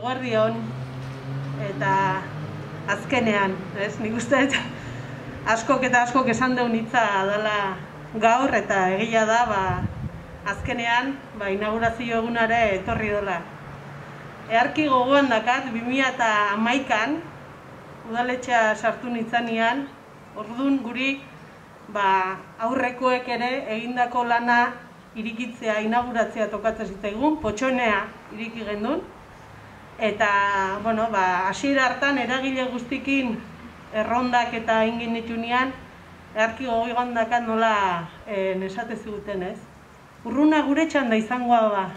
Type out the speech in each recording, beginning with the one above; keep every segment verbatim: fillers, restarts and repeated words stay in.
eguerdion, eta azkenean, ez, nik uste askok eta askok esan deun hitza dela gaur, eta egia da, ba, azkenean, ba, inaugurazio egunare etorri dola. Eharki gogoan dakat, bi mila hamaikan, udaletxea sartu nintzanean, orduan guri, ba, aurrekoek ere egindako lana irikitzea, inauguratzea tokatzen zitzaigun, potxoenea iriki gendun. Eta, bueno, ba, hasiera hartan eragile guztikin errondak eta ingin nitunean, eharki gogoan dakat nola nesate ziguten, ez? Urruna gure txanda izangoa ba.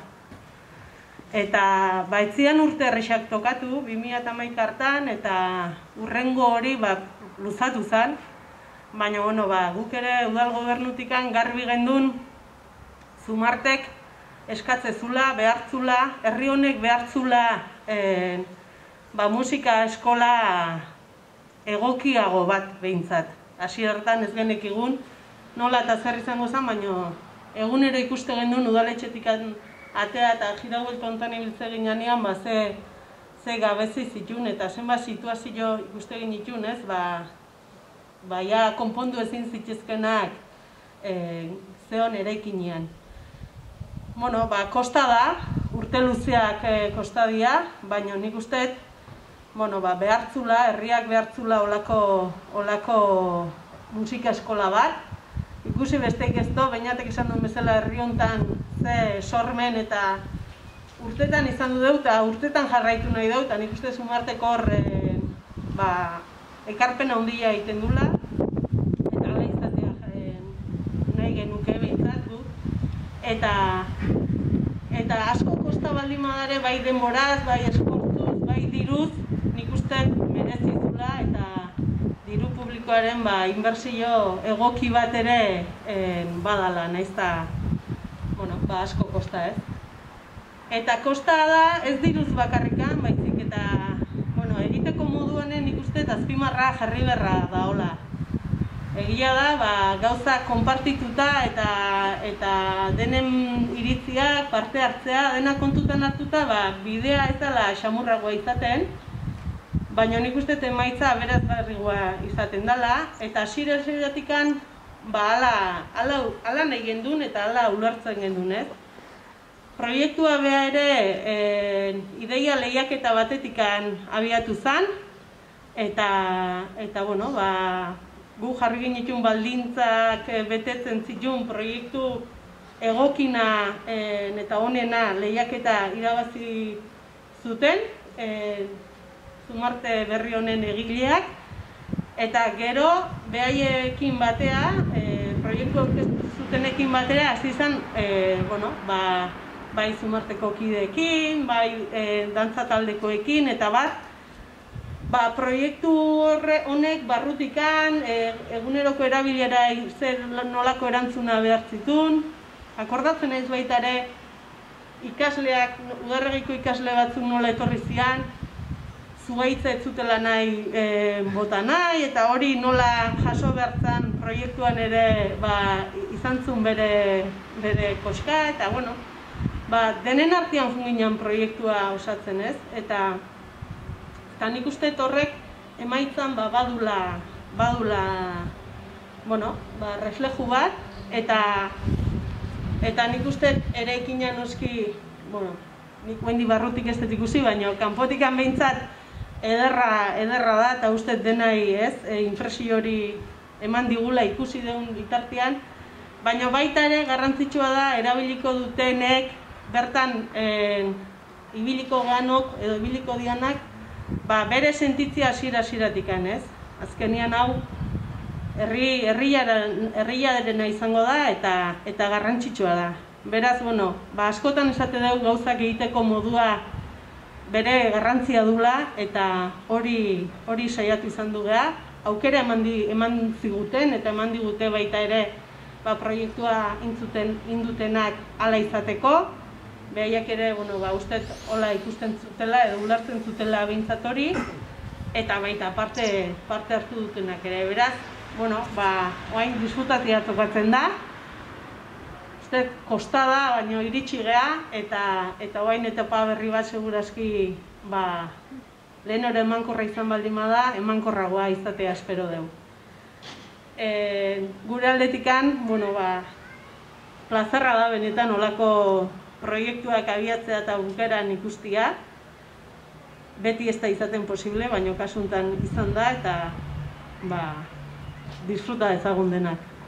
Eta, ba, etzian urte errexak tokatu, bi mila hamaika hartan, eta urrengo hori, ba, luzatu zen. Baina, bueno, ba, guk ere udal gobernutikan garbi gendun, Zumartek eskatzezula, behartzula, herri honek behartzula eh, ba, musika eskola egokiago bat behintzat. Hasi hartan ez genekigun, nola eta zer izango zen, baina egunero ikuste gendun udaletxetik atea eta jirabuelto ontan ibiltze ginean, ba, ze, ze gabezi zitun eta zenbat situazio ikuste ginitun, ez, ba, ba, ja, konpondu ezin zitzizkenak eh, zeon eraikinean. Bueno, ba, kosta da, urte luzeak eh, kosta dira, baina nik uste, bueno, ba, behartzula, herriak behartzula olako, olako musika eskola bat. Ikusi besteik ez do, bainatek izan duen bezala herri hontan ze sormen eta urtetan izan du dut, eta urtetan jarraitu nahi dut, eta nik uste Zumarteko hor eh, ba, ekarpen handia egiten dula, eta hala izatea eh, nahi genuke behintzat du. Eta, eta asko kosta baldin badare, bai denboraz, bai esfortzuz, bai diruz, nik uste merezizula eta diru publikoaren ba, inbertsio egoki bat ere eh, badala, naiz eta bueno, ba, asko kosta, ez? Eta kosta da ez diruz bakarrikan, baizik eta bueno, egiteko moduanen nik uste azpimarra jarri berra da hola. Egia da, ba, gauza konpartituta eta, eta denen iritziak, parte hartzea, dena kontutan hartuta, ba, bidea ez dela xamurragoa izaten, baina nik uste emaitza aberazgarrigoa izaten dela, eta hasiera-hasieratik ba, ala, ala, ala nahi gendun eta ala ulertzen gendun, ez? Proiektua beha ere e, ideia lehiaketa batetikan abiatu zen, eta, eta bueno, ba, gu jarri genitun baldintzak betetzen zitun proiektu egokina e, eta honena lehiaketa irabazi zuten, e, Zumarte berri honen egileak, eta gero behaiekin batea, e, proiektu aurkeztu zutenekin batera, hasi zen, e, bueno, ba, bai Zumarteko kideekin, bai e, dantza taldekoekin, eta bat, ba, proiektu horre honek barrutikan, e, eguneroko erabilera zer nolako erantzuna behar zitun. Akordatzen ez baita ere, ikasleak, udarregiko ikasle batzuk nola etorri zian, zugaitza ez zutela nahi e, bota nahi, eta hori nola jaso behartzen proiektuan ere ba, izan zuen bere, bere koska, eta bueno, ba, denen artean junginan proiektua osatzen ez, eta Eta nik uste horrek emaitzan ba, badula, badula bueno, ba, refleju bat, eta, eta nik uste ere ekina noski, bueno, nik guendi barrutik ez dut ikusi, baina kanpotikan behintzat ederra, ederra da, eta uste denai ez, e, impresio hori eman digula ikusi deun bitartean, baina baita ere garrantzitsua da erabiliko dutenek, bertan e, ibiliko ganok edo ibiliko dianak, ba, bere sentitzia hasiera-hasieratik, ez? Azkenean hau herri herriarena izango da eta eta garrantzitsua da. Beraz, bueno, ba, askotan esate dugu gauzak egiteko modua bere garrantzia dula eta hori hori saiatu izan du geha. Aukera eman, di, eman ziguten eta eman digute baita ere ba, proiektua intzuten indutenak hala izateko. Behaiak ere, bueno, ba, ustez hola ikusten zutela edo ulertzen zutela behintzat hori, eta baita parte, parte hartu dutenak ere. Beraz, bueno, ba, oain disfrutatzea tokatzen da. uste, kostada, baino iritsi gea, eta eta orain etapa berri bat segurazki, ba, lehen hori emankorra izan baldin bada, emankorragoa izatea espero dugu. E, gure aldetikan, bueno, ba, plazarra da benetan olako proiektuak abiatzea eta bukaeran ikustia. Beti ez da izaten posible, baina kasuntan izan da, eta ba, disfruta ezagun denak.